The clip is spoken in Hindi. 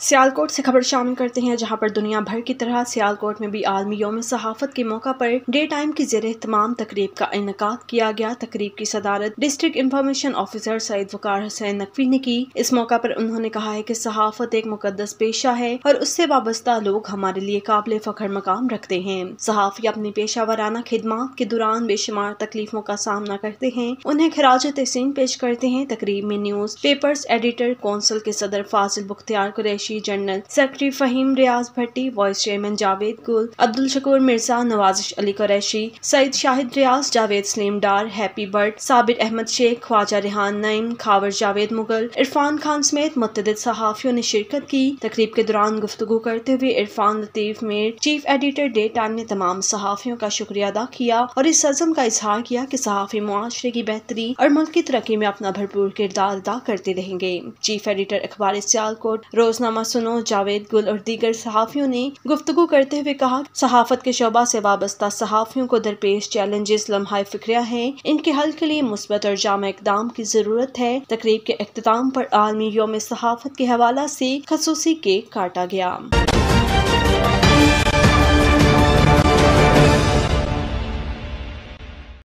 सियालकोट से खबर शामिल करते हैं, जहां पर दुनिया भर की तरह सियालकोट में भी आलमी यौम सहाफत के मौका पर डे टाइम की ज़ेरे एहतमाम तकरीब का इनेकाद किया गया। तकरीब की सदारत district information officer Saeed Waqar Hussain Naqvi ने की। इस मौका पर उन्होंने कहा है कि सहाफत एक मुकद्दस पेशा है और उससे वाबस्ता लोग हमारे लिए काबिल फख्र मकाम रखते हैं। सहाफ़ी अपनी पेशा वराना खिदमात के दौरान बेशुमार तकलीफों का सामना करते हैं, उन्हें खिराज तहसीन पेश करते हैं। तकरीब में न्यूज़ पेपर्स एडिटर कौंसिल के सदर Fazil Bukhtiar Qureshi, general secretary Faheem Riaz Bhatti, vice chairman Javed Gul, Abdul Shakoor Mirza, Nawazish Ali Qureshi, Saeed Shahid Riaz, Javed Saleem Dar, happy bird, Sabir Ahmed Sheikh, Khwaja Rehan Naeem, Khawar Javed Mughal, Irfan Khan समेत मुतअद्दिद सहाफ़ियों ने शिरकत की। तकरीब के दौरान गुफ्तगू करते हुए Irfan Latif Mir, chief editor Day Time ने तमाम सहाफ़ियों का शुक्रिया अदा किया और इस अज़्म का इजहार किया कि सहाफ़ी मुआशरे की बेहतरी और मुल्क की तरक्की में अपना भरपूर किरदार अदा करते रहेंगे। चीफ एडिटर अखबार सियालकोट रोजनामा सुनो जावेद गुल और दीगर सहाफ़ियों ने गुफ्तगू करते हुए कहा, सहाफत के शोबा से वाबस्ता सहाफ़ियों को दरपेश चैलेंजेस लम्हा फिक्रिया हैं, इनके हल के लिए मुस्बत और जामा इक़दाम की जरूरत है। तकरीब के इख्तिताम पर आलमी यौम सहाफत के हवाला से खसूसी केक काटा गया।